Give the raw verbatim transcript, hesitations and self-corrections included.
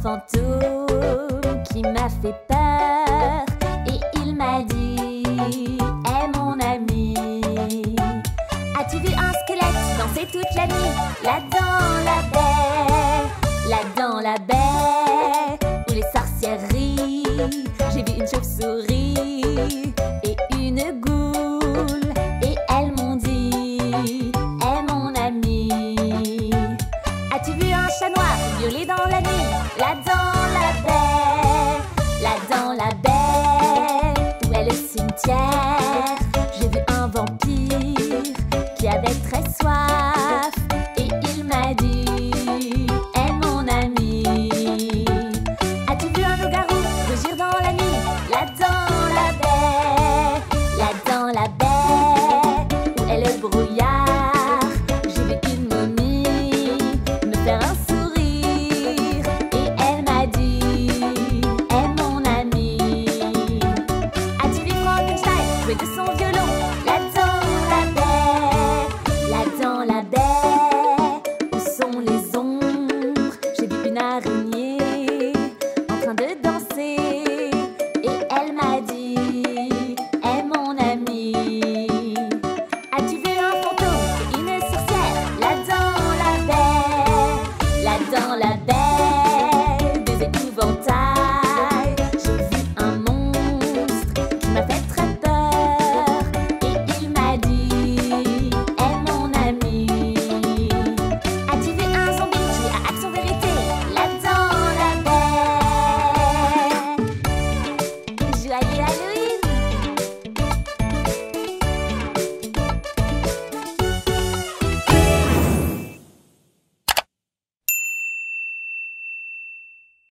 fantôme qui m'a fait peur et il m'a dit: Hé mon ami, as-tu vu un squelette danser toute la nuit là dans la baie, là dans la baie où les sorcières rient? J'ai vu une chauve-souris et une goule et elles m'ont dit: Hé mon ami, as-tu vu un chat noir violer dans la nuit là dans la baie, là dans la baie où est le cimetière? J'ai vu un vampire qui avait très soif et il m'a dit: Hé mon ami, as-tu vu un loup-garou rugir dans la nuit là dans la baie, là dans la baie où est le brouillard? J'ai vu une momie me faire un sourire et elle m'a dit: Hé mon ami, as-tu vu Frankenstein jouer de son violon là dans la baie, là dans la baie où sont les ombres? J'ai vu une araignée en train de danser et elle m'a dit: Hé mon ami, as-tu vu un fantôme et une sorcière là dans la baie, là dans la baie des épouvantails? J'ai vu un monstre qui m'a fait très peur et il m'a dit: Hé mon ami, as-tu vu un zombie jouer à Action Vérité là dans la baie? Joyeux Halloween!